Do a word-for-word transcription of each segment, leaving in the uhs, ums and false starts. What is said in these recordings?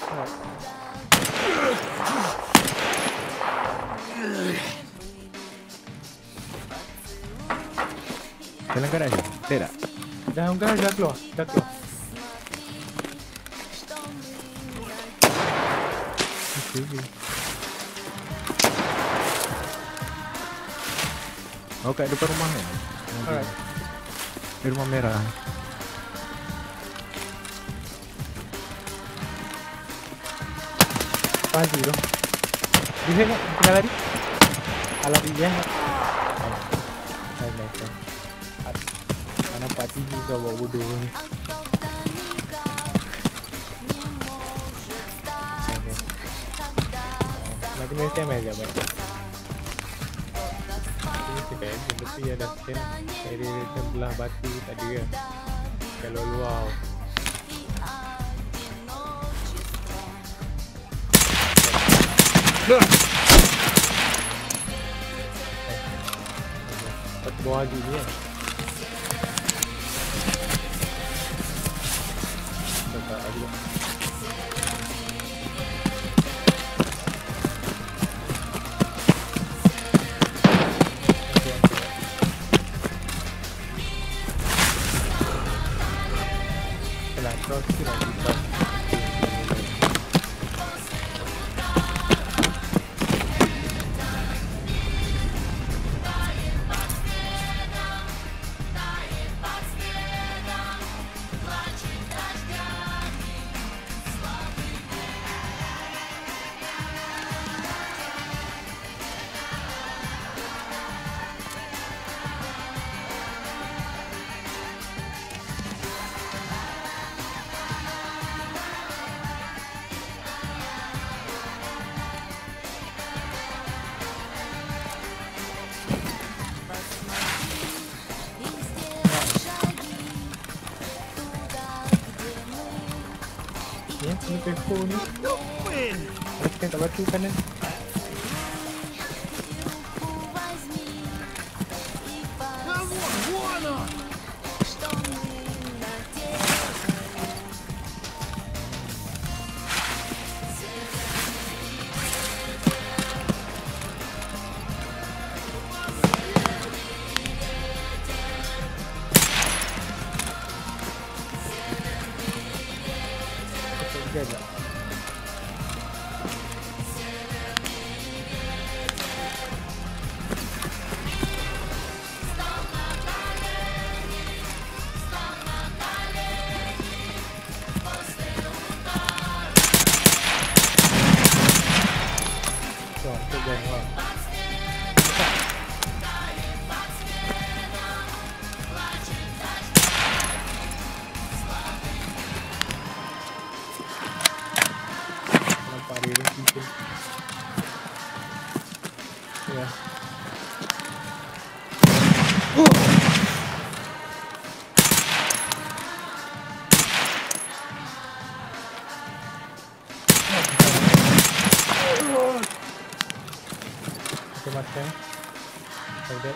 Dalam garaj je? Tak tak? Dalam garaj dah keluar. Dah keluar. Okay. Oh, kat depan rumah kan? Alright. Di rumah merah. Pagi tu. Dia ingat tengah lari. Alam dia. Hai hai. Mana pati juga bawa bodoh ni. Macam ni saya main je baik. Ini sedang tapi ada skin area sebelah batu tak ada kan. Kalau luar Pat bawah lagi ni kan. Tak ada. Kelas kau kira kita. Ya, ni peko ni. Kita tak batu kanan. Jaga. Rồi, tôi gần rồi. Nampak dia dah kita. Ya. Oh! Kita makan. Like that.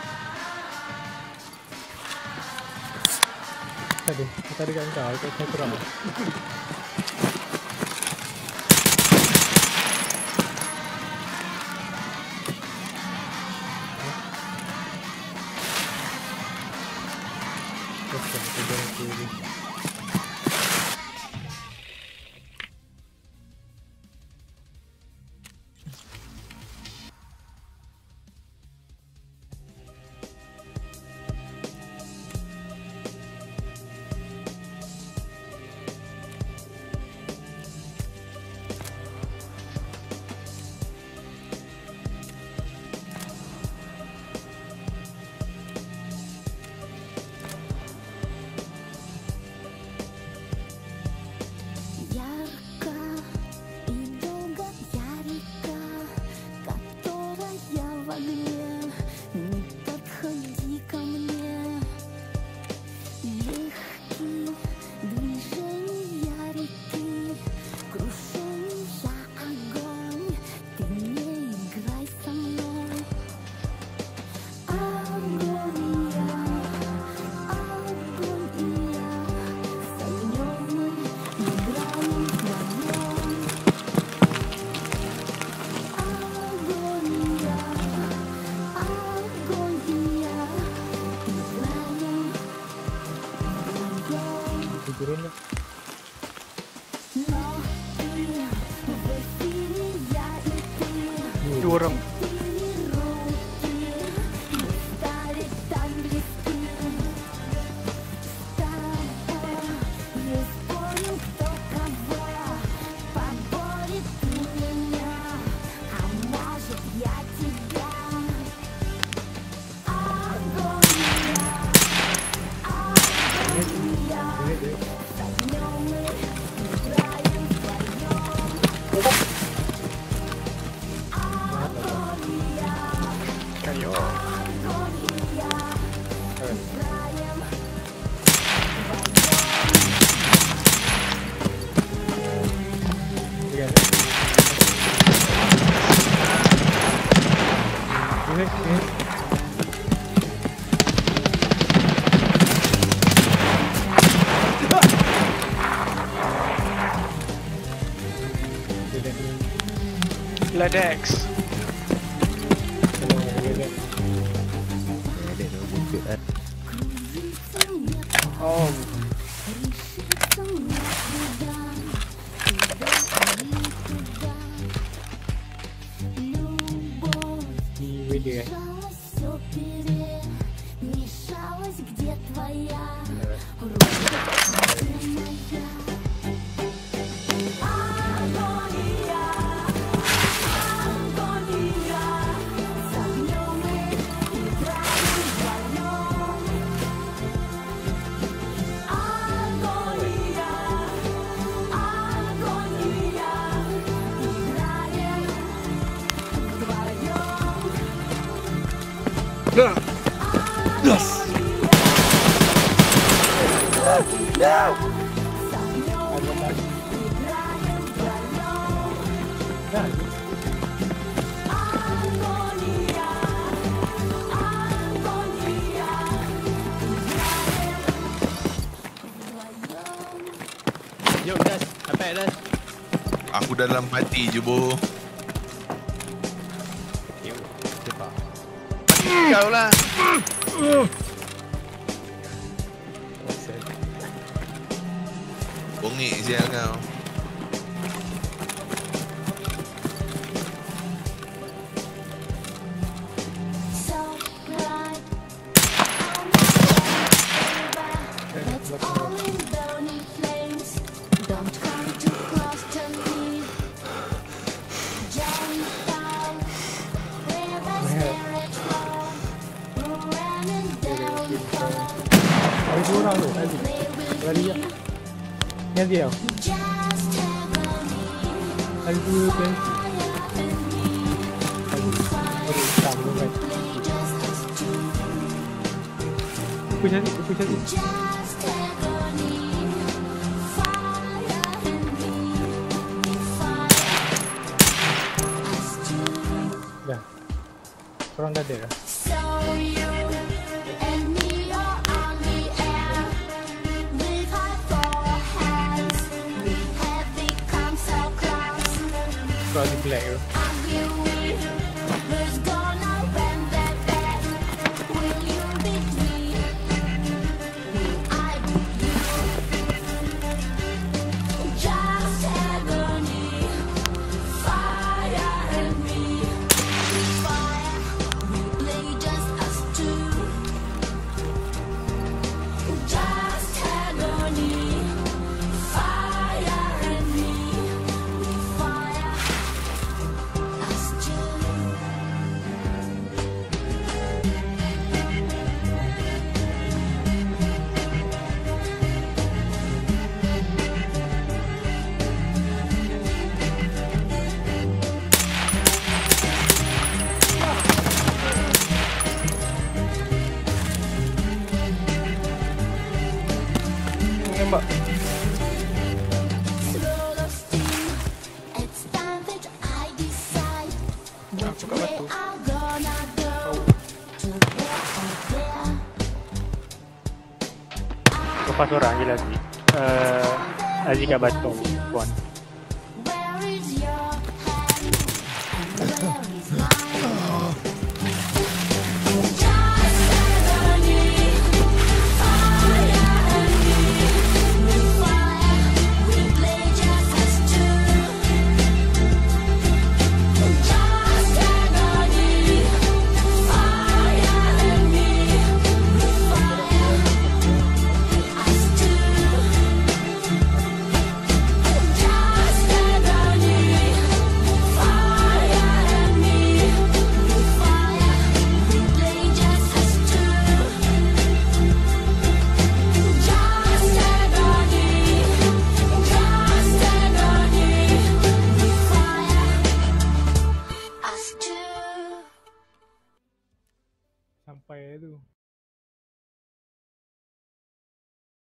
Tadi, tadi kan kau, itu saya kurang. Kita kita kita. dua orang. Kayo. Ladex. Dia tu bukit kan. Oh. Di W D eh. Yes. Jom Das, attack Das. Aku dalam mati je bo. Cepat. Kau lah. Bongik sial kau. Ada dua orang tu, tadi. Lari je. Ni dia tau. Ada dua pensi. Ada hitam tu kan. Aku cari, aku cari. Dah. Korang dah ada dah. Kau ada black tu. Tembak. Masuk kat batu. Lepas orang je lagi. Uh, Aziz kat batu. Puan.